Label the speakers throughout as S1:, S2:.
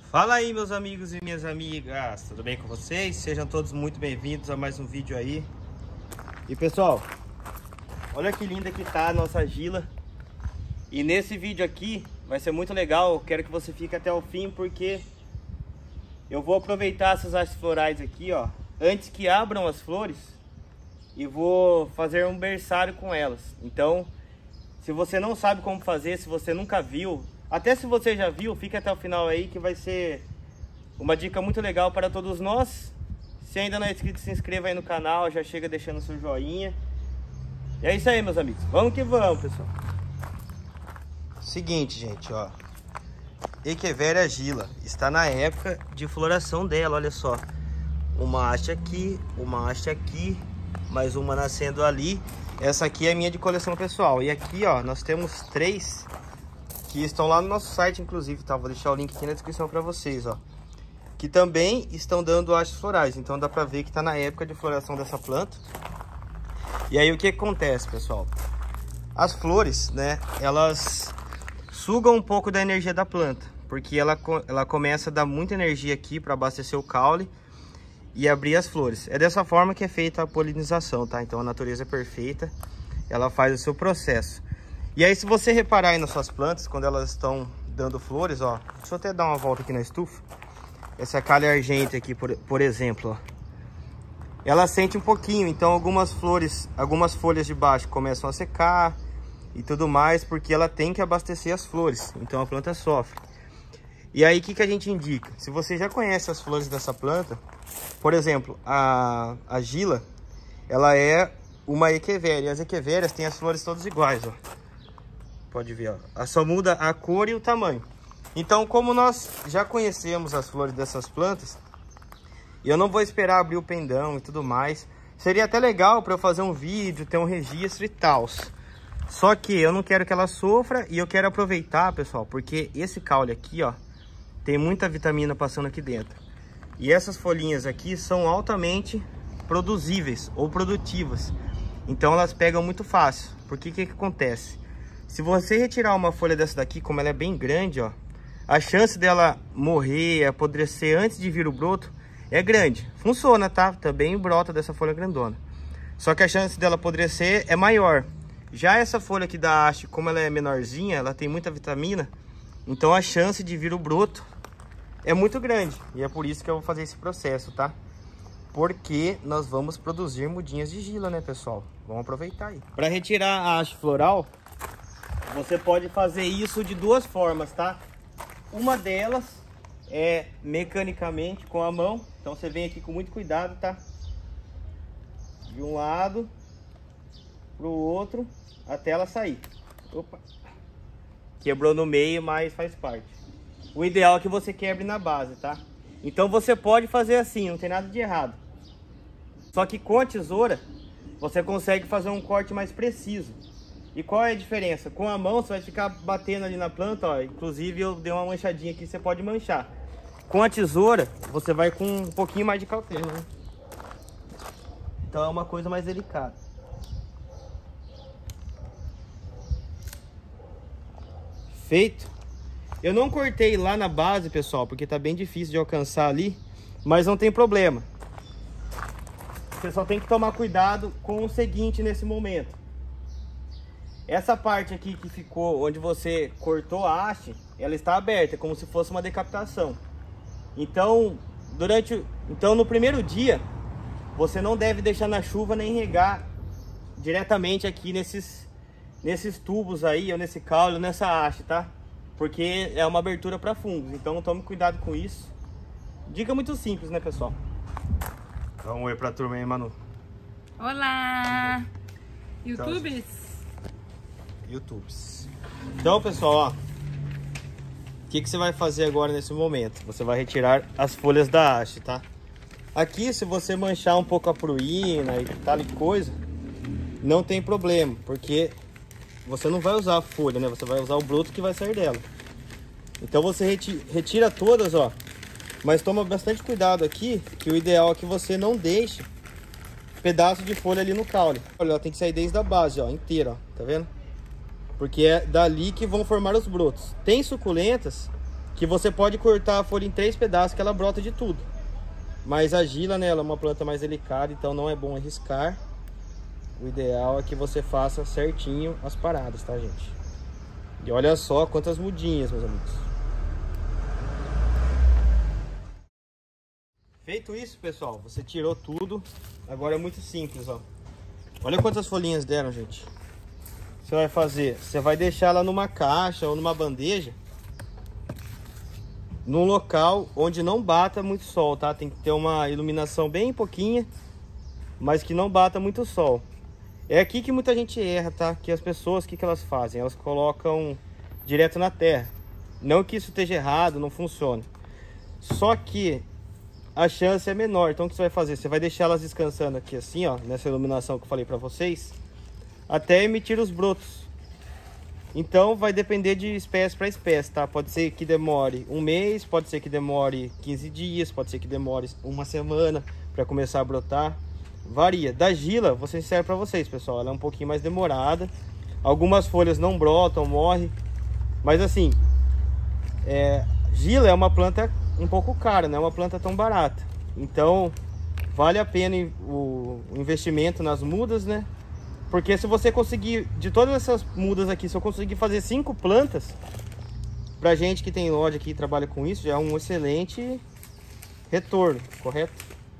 S1: Fala aí, meus amigos e minhas amigas, tudo bem com vocês? Sejam todos muito bem-vindos a mais um vídeo aí. E pessoal, olha que linda que tá a nossa Gila. E nesse vídeo aqui vai ser muito legal, eu quero que você fique até o fim, porque eu vou aproveitar essas hastes florais aqui, ó, antes que abram as flores, e vou fazer um berçário com elas. Então, se você não sabe como fazer, se você nunca viu, até se você já viu, fique até o final aí, que vai ser uma dica muito legal para todos nós. Se ainda não é inscrito, se inscreva aí no canal, já chega deixando seu joinha. E é isso aí, meus amigos, vamos que vamos, pessoal. Seguinte, gente, ó, Echeveria Gila está na época de floração dela, olha só. Uma haste aqui, uma haste aqui, mais uma nascendo ali. Essa aqui é minha de coleção pessoal. E aqui, ó, nós temos 3 que estão lá no nosso site, inclusive, tá? Vou deixar o link aqui na descrição para vocês, ó. Que também estão dando hastes florais. Então dá pra ver que tá na época de floração dessa planta. E aí o que acontece, pessoal? As flores, né, elas sugam um pouco da energia da planta, porque ela começa a dar muita energia aqui para abastecer o caule e abrir as flores. É dessa forma que é feita a polinização, tá? Então a natureza é perfeita, ela faz o seu processo. E aí, se você reparar aí nas suas plantas, quando elas estão dando flores, ó, deixa eu até dar uma volta aqui na estufa. Essa calha argente aqui, por exemplo, ó, ela sente um pouquinho, então algumas folhas de baixo começam a secar e tudo mais, porque ela tem que abastecer as flores, então a planta sofre. E aí, o que a gente indica? Se você já conhece as flores dessa planta, por exemplo, a Gila, ela é uma Echeveria, e as Echeverias têm as flores todas iguais, ó. Pode ver, ó. Só muda a cor e o tamanho. Então, como nós já conhecemos as flores dessas plantas, eu não vou esperar abrir o pendão e tudo mais. Seria até legal para eu fazer um vídeo, ter um registro e tal. Só que eu não quero que ela sofra e eu quero aproveitar, pessoal, porque esse caule aqui, ó, tem muita vitamina passando aqui dentro. E essas folhinhas aqui são altamente produzíveis ou produtivas. Então elas pegam muito fácil. Porque o que acontece? Se você retirar uma folha dessa daqui, como ela é bem grande, ó, a chance dela morrer, apodrecer antes de vir o broto é grande. Funciona, tá? Também brota dessa folha grandona. Só que a chance dela apodrecer é maior. Já essa folha aqui da haste, como ela é menorzinha, ela tem muita vitamina, então a chance de vir o broto é muito grande. E é por isso que eu vou fazer esse processo, tá? Porque nós vamos produzir mudinhas de Gila, né, pessoal? Vamos aproveitar aí. Para retirar a haste floral, você pode fazer isso de 2 formas, tá? Uma delas é mecanicamente com a mão. Então você vem aqui com muito cuidado, tá? De um lado pro outro até ela sair. Opa! Quebrou no meio, mas faz parte. O ideal é que você quebre na base, tá? Então você pode fazer assim, não tem nada de errado. Só que com a tesoura você consegue fazer um corte mais preciso. E qual é a diferença? Com a mão você vai ficar batendo ali na planta, ó. Inclusive eu dei uma manchadinha aqui, você pode manchar. Com a tesoura você vai com um pouquinho mais de cautela, né? Então é uma coisa mais delicada. Feito. Eu não cortei lá na base, pessoal, porque tá bem difícil de alcançar ali, mas não tem problema. Você só tem que tomar cuidado com o seguinte nesse momento. Essa parte aqui que ficou onde você cortou a haste, ela está aberta, como se fosse uma decapitação. Então, no primeiro dia, você não deve deixar na chuva nem regar diretamente aqui nesses tubos aí, ou nesse caule, ou nessa haste, tá? Porque é uma abertura para fungos, então tome cuidado com isso. Dica muito simples, né, pessoal? Dá um oi pra turma aí, Manu.
S2: Olá! YouTubers?
S1: Então, pessoal, ó, o que você vai fazer agora nesse momento? Você vai retirar as folhas da haste, tá? Aqui, se você manchar um pouco a pruína e tal e coisa, não tem problema, porque você não vai usar a folha, né? Você vai usar o broto que vai sair dela. Então você retira todas, ó. Mas toma bastante cuidado aqui, que o ideal é que você não deixe pedaço de folha ali no caule. Olha, ela tem que sair desde a base, ó, inteira, ó. Tá vendo? Porque é dali que vão formar os brotos. Tem suculentas que você pode cortar a folha em 3 pedaços que ela brota de tudo. Mas a gila, né, ela é uma planta mais delicada, então não é bom arriscar. O ideal é que você faça certinho as paradas, tá, gente? E olha só quantas mudinhas, meus amigos. Feito isso, pessoal, você tirou tudo. Agora é muito simples, ó. Olha quantas folhinhas deram, gente. Você vai fazer, você vai deixar ela numa caixa ou numa bandeja, num local onde não bata muito sol, tá? Tem que ter uma iluminação bem pouquinha, mas que não bata muito sol. É aqui que muita gente erra, tá? Que as pessoas, o que elas fazem? Elas colocam direto na terra. Não que isso esteja errado, não funciona. Só que a chance é menor. Então o que você vai fazer? Você vai deixar elas descansando aqui assim, ó, nessa iluminação que eu falei pra vocês, até emitir os brotos. Então vai depender de espécie para espécie, tá? Pode ser que demore um mês, pode ser que demore 15 dias, pode ser que demore uma semana para começar a brotar. Varia. Da gila, vou ser sincero para vocês, pessoal, ela é um pouquinho mais demorada. Algumas folhas não brotam, morrem. Mas assim, gila é uma planta um pouco cara, não é uma planta tão barata. Então vale a pena o investimento nas mudas, né? Porque se você conseguir, de todas essas mudas aqui, se eu conseguir fazer 5 plantas, pra gente que tem loja aqui e trabalha com isso, já é um excelente retorno, correto?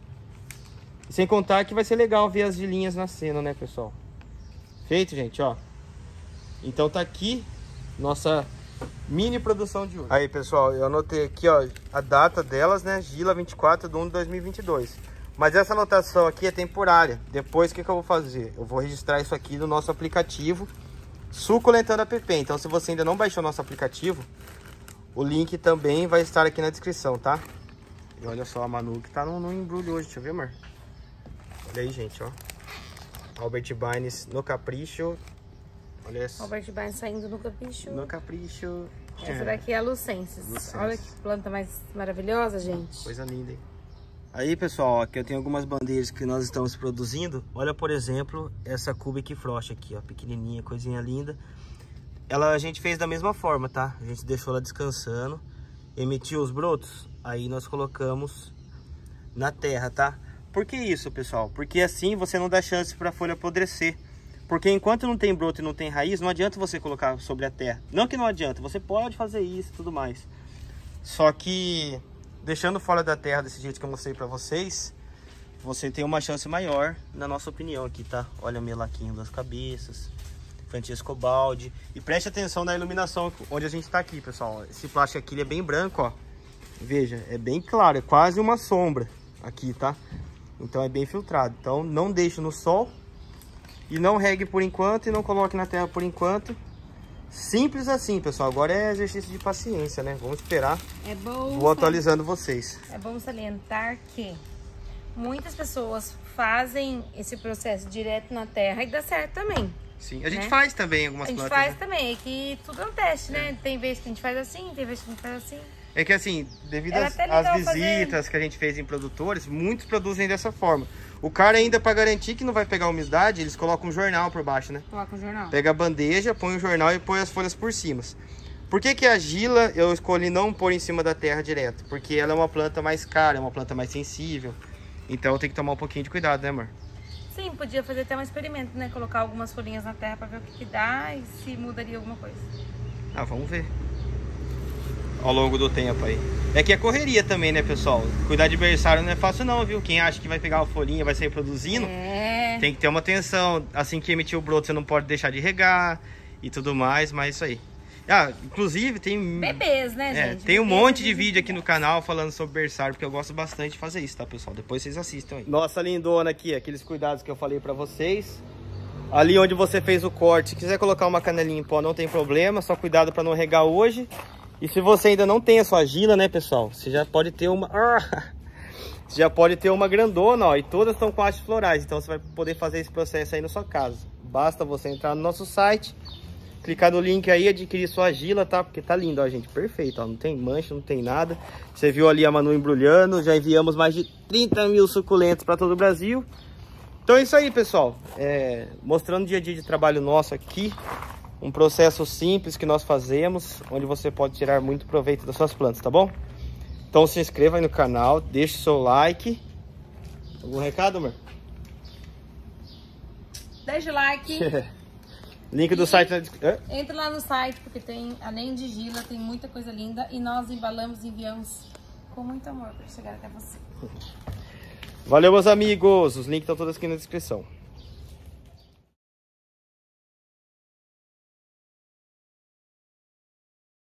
S1: E sem contar que vai ser legal ver as gilinhas nascendo, né, pessoal? Feito, gente, ó. Então tá aqui nossa mini produção de hoje. Aí, pessoal, eu anotei aqui, ó, a data delas, né? Gila 24/1/2022. Mas essa anotação aqui é temporária. Depois, o que eu vou fazer? Eu vou registrar isso aqui no nosso aplicativo Suculentando app. Então, se você ainda não baixou o nosso aplicativo, o link também vai estar aqui na descrição, tá? E olha só a Manu que tá no embrulho hoje. Deixa eu ver, amor. Olha aí, gente, ó. Albert Bynes no capricho. Olha essa.
S2: Albert Bynes saindo no capricho.
S1: No capricho.
S2: Essa daqui é a Lucensis. Olha que planta mais maravilhosa, gente.
S1: Coisa linda, hein? Aí, pessoal, aqui eu tenho algumas bandejas que nós estamos produzindo. Olha, por exemplo, essa Cubic Frost aqui, ó, pequenininha, coisinha linda. Ela a gente fez da mesma forma, tá? A gente deixou ela descansando, emitiu os brotos, aí nós colocamos na terra, tá? Por que isso, pessoal? Porque assim você não dá chance para a folha apodrecer. Porque enquanto não tem broto e não tem raiz, não adianta você colocar sobre a terra. Não que não adianta, você pode fazer isso e tudo mais. Só que deixando fora da terra desse jeito que eu mostrei pra vocês, você tem uma chance maior, na nossa opinião aqui, tá? Olha o melaquinho das cabeças, Francesco Baldi. E preste atenção na iluminação onde a gente tá aqui, pessoal. Esse plástico aqui ele é bem branco, ó. Veja, é bem claro, é quase uma sombra aqui, tá? Então é bem filtrado. Então não deixe no sol e não regue por enquanto e não coloque na terra por enquanto. Simples assim, pessoal. Agora é exercício de paciência, né? Vamos esperar.
S2: É bom.
S1: Vou atualizando vocês.
S2: É bom salientar que muitas pessoas fazem esse processo direto na terra e dá certo também.
S1: Sim, a gente faz também algumas plantas.
S2: A gente faz também, é que tudo é um teste, né? Tem vezes que a gente faz assim, tem vezes que a gente faz assim.
S1: É que assim, devido às visitas que a gente fez em produtores, muitos produzem dessa forma. O cara ainda, para garantir que não vai pegar umidade, eles colocam um jornal por baixo, né?
S2: Coloca um jornal.
S1: Pega a bandeja, põe o jornal e põe as folhas por cima. Por que que a gila eu escolhi não pôr em cima da terra direto? Porque ela é uma planta mais cara, é uma planta mais sensível. Então tem que tomar um pouquinho de cuidado, né, amor?
S2: Sim, podia fazer até um experimento, né? Colocar algumas folhinhas na terra para ver o que dá e se mudaria alguma coisa.
S1: Ah, vamos ver. Ao longo do tempo aí. É que é correria também, né, pessoal? Cuidar de berçário não é fácil não, viu? Quem acha que vai pegar uma folhinha, vai sair produzindo, tem que ter uma atenção. Assim que emitir o broto, você não pode deixar de regar e tudo mais, mas isso aí. Ah, inclusive tem...
S2: Bebês, né, gente?
S1: Tem um monte de vídeo aqui no canal falando sobre berçário, porque eu gosto bastante de fazer isso, tá, pessoal? Depois vocês assistam aí. Nossa lindona aqui, aqueles cuidados que eu falei pra vocês. Ali onde você fez o corte, se quiser colocar uma canelinha em pó, não tem problema, só cuidado pra não regar hoje. E se você ainda não tem a sua gila, né, pessoal? Você já pode ter uma... Você já pode ter uma grandona, ó. E todas estão com hastes florais. Então você vai poder fazer esse processo aí na sua casa. Basta você entrar no nosso site, clicar no link aí, adquirir sua gila, tá? Porque tá lindo, ó, gente. Perfeito, ó. Não tem mancha, não tem nada. Você viu ali a Manu embrulhando. Já enviamos mais de 30 mil suculentos para todo o Brasil. Então é isso aí, pessoal. Mostrando o dia a dia de trabalho nosso aqui. Um processo simples que nós fazemos, onde você pode tirar muito proveito das suas plantas, tá bom? Então se inscreva aí no canal, deixe o seu like. Algum recado, amor?
S2: Deixa o like.
S1: Link do site na descrição.
S2: Entra lá no site, porque tem, além de Gila, tem muita coisa linda. E nós embalamos e enviamos com muito amor para chegar até você.
S1: Valeu, meus amigos. Os links estão todos aqui na descrição.